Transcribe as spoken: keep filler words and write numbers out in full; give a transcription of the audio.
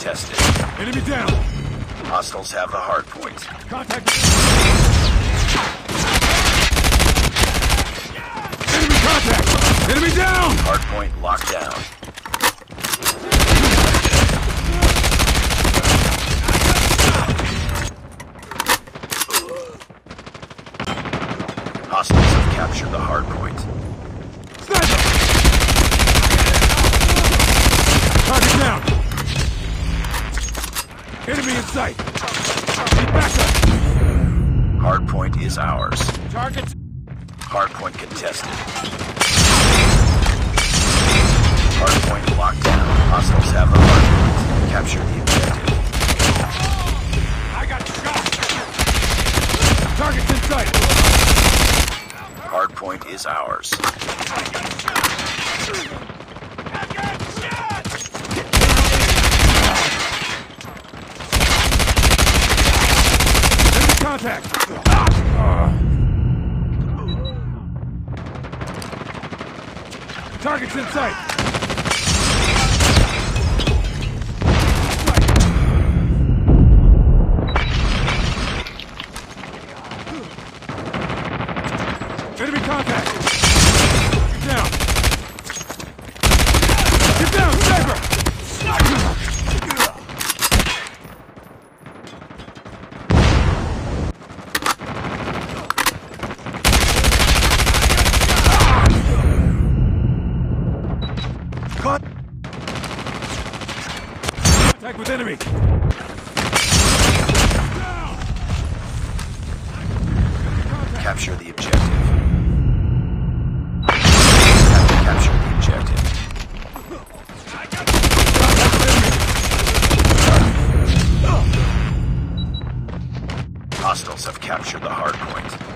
contested. Enemy down! Hostiles have the hard point. Contact! Enemy contact! Enemy down! Hard point locked down. Hostiles have captured the hard point. Sniper! Target down! Enemy in sight! Need backup! Hard point is ours. Target! Hard point contested. Hard point locked down. Hostiles have the hard point. Capture the objective. I got shot! Target's in sight! Hard point is ours. I got shot! I got shot! Enemy contact! Target's in sight! Enemy contact! Get down! Get down, sniper! Contact with enemy! Capture the objective. Capture the objective. Hostiles have captured the hard point.